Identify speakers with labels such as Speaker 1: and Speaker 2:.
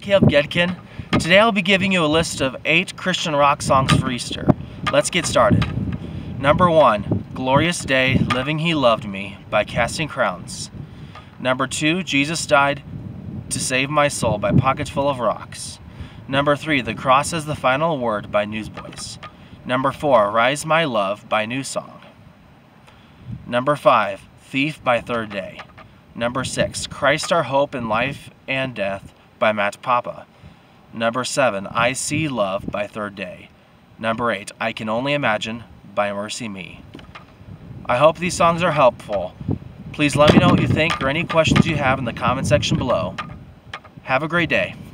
Speaker 1: Caleb Gedkin. Today I'll be giving you a list of 8 Christian rock songs for Easter. Let's get started. Number 1, Glorious Day, Living He Loved Me by Casting Crowns. Number 2, Jesus Died to Save My Soul by Pockets Full of Rocks. Number 3, The Cross is the Final Word by Newsboys. Number 4, Rise My Love by New Song. Number 5, Thief by Third Day. Number 6, Christ Our Hope in Life and Death by Matt Papa. Number 7, I See Love by Third Day. Number 8, I Can Only Imagine by Mercy Me. I hope these songs are helpful. Please let me know what you think or any questions you have in the comment section below. Have a great day.